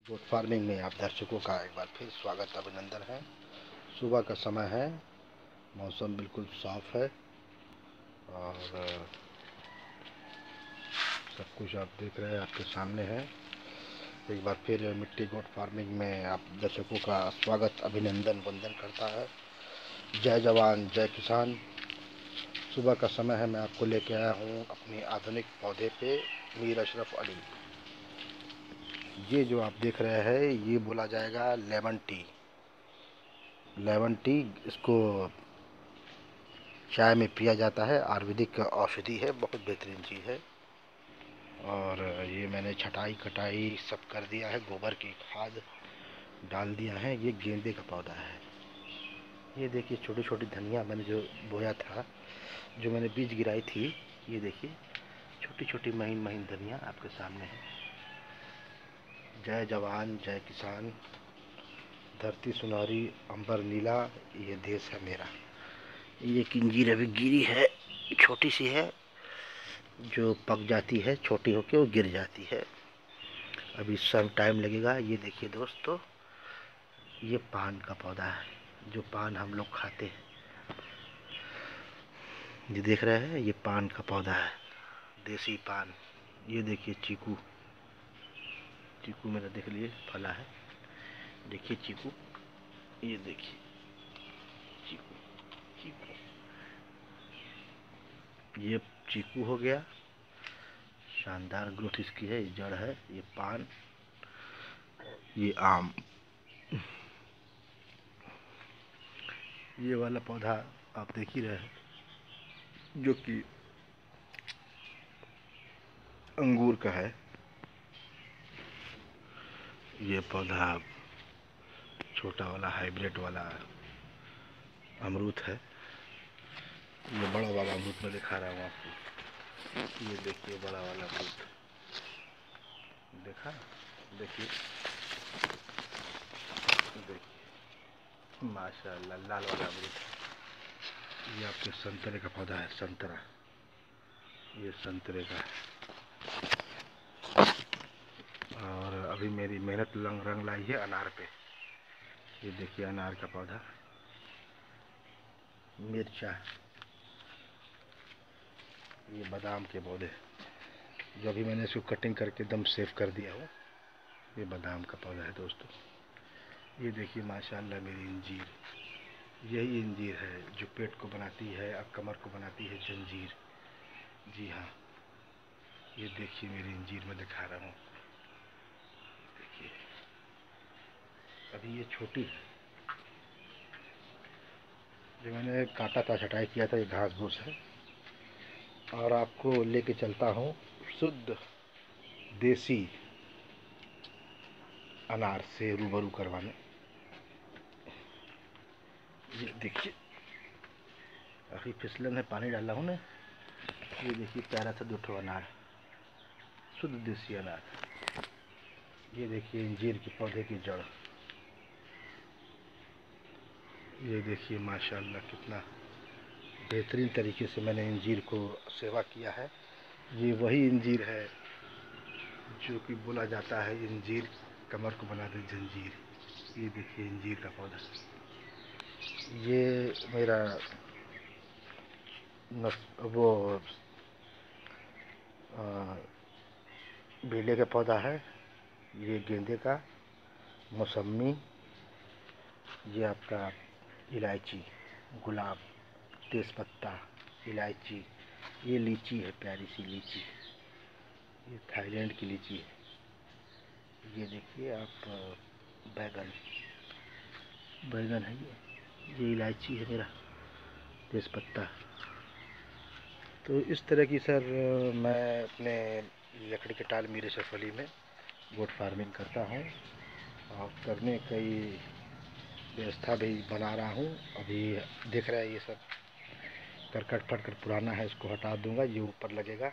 गोट farming में आप दर्शकों का एक बार फिर स्वागत अभिनंदन है। सुबह का समय है, मौसम बिल्कुल साफ है और सब कुछ आप देख रहे हैं, आपके सामने है। एक बार फिर मिट्टी गोट फार्मिंग में आप दर्शकों का स्वागत अभिनंदन वंदन करता है। जय जवान जय किसान। सुबह का समय है, मैं आपको लेके आया हूँ अपनी आधुनिक पौधे पे मीर अशरफ अली। ये जो आप देख रहे हैं ये बोला जाएगा लेमन टी। लेमन टी इसको चाय में पिया जाता है, आयुर्वेदिक औषधि है, बहुत बेहतरीन चीज़ है। और ये मैंने छटाई कटाई सब कर दिया है, गोबर की खाद डाल दिया है। ये गेंदे का पौधा है। ये देखिए छोटी छोटी धनिया मैंने जो बोया था, जो मैंने बीज गिराई थी, ये देखिए छोटी छोटी महीन महीन धनिया आपके सामने है। जय जवान जय किसान, धरती सुनहरी अंबर नीला, ये देश है मेरा। ये किंजीर अभी गिरी है, छोटी सी है, जो पक जाती है छोटी होके वो गिर जाती है, अभी सब टाइम लगेगा। ये देखिए दोस्तों, ये पान का पौधा है, जो पान हम लोग खाते हैं। ये देख रहे हैं, ये पान का पौधा है, देसी पान। ये देखिए चीकू, चीकू मेरा देख लिए फला है, देखिए चीकू, ये देखिए चीकू, चीकू, ये चीकू हो गया, शानदार ग्रोथ इसकी है। ये जड़ है, ये पान, ये आम। ये वाला पौधा आप देख ही रहे हैं, जो कि अंगूर का है। ये पौधा छोटा वाला हाइब्रिड वाला अमरूद है। ये बड़ा वाला अमरूद मैं दिखा रहा हूँ आपको। ये देखिए बड़ा वाला अमरूद, देखा, देखिए देखिए माशाल्लाह लाल वाला अमरूद। ये आपके संतरे का पौधा है, संतरा, ये संतरे का है। और अभी मेरी मेहनत रंग लाई है अनार पे। ये देखिए अनार का पौधा, मिर्चा, ये बादाम के पौधे, जो अभी मैंने इसको कटिंग करके एकदम सेव कर दिया हूँ। ये बादाम का पौधा है दोस्तों। ये देखिए माशाल्लाह मेरी इंजीर, यही इंजीर है जो पेट को बनाती है और कमर को बनाती है जंजीर। जी हाँ, ये देखिए मेरी इंजीर मैं दिखा रहा हूँ। देखिए अभी ये छोटी है, जो मैंने काटा था, छटाई किया था, ये घास फूस है। और आपको लेके चलता हूँ शुद्ध देसी अनार से रूबरू करवाने। ये देखिए अभी फिसलन है, पानी डाला हूँ ना। ये देखिए प्यारा सा 2 अनार, शुद्ध देसी अनार। ये देखिए इंजीर के पौधे की जड़, ये देखिए माशाल्लाह कितना बेहतरीन तरीके से मैंने इंजीर को सेवा किया है। ये वही इंजीर है जो कि बोला जाता है इंजीर कमर को बना दे जंजीर। ये देखिए इंजीर का पौधा, ये मेरा वो बेले का पौधा है। ये गेंदे का, मौसमी, ये आपका इलायची, गुलाब, तेज़पत्ता, इलायची, ये लीची है, प्यारी सी लीची, ये थाईलैंड की लीची है। ये देखिए आप बैगन, बैगन है, ये इलायची है मेरा, तेज़पत्ता। तो इस तरह की सर मैं अपने लकड़ी के टाल मीर अशरफ अली में गोट फार्मिंग करता हूँ, और करने कई व्यवस्था भी बना रहा हूँ। अभी देख रहे हैं ये सब करकट फटकर पुराना है, इसको हटा दूंगा। ये ऊपर लगेगा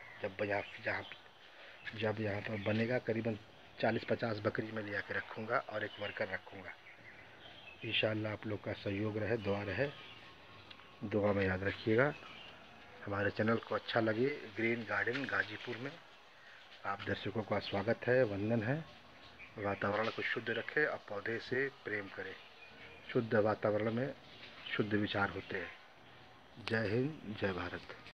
जब यहाँ पर बनेगा, करीबन 40-50 बकरी मैं ले आके रखूँगा और एक वर्कर रखूँगा। इंशाअल्लाह आप लोग का सहयोग रहे, दुआ रहे, दुआ में याद रखिएगा। हमारे चैनल को अच्छा लगे, ग्रीन गार्डन गाजीपुर में आप दर्शकों का स्वागत है, वंदन है। वातावरण को शुद्ध रखें और पौधे से प्रेम करें। शुद्ध वातावरण में शुद्ध विचार होते हैं। जय हिंद, जय भारत।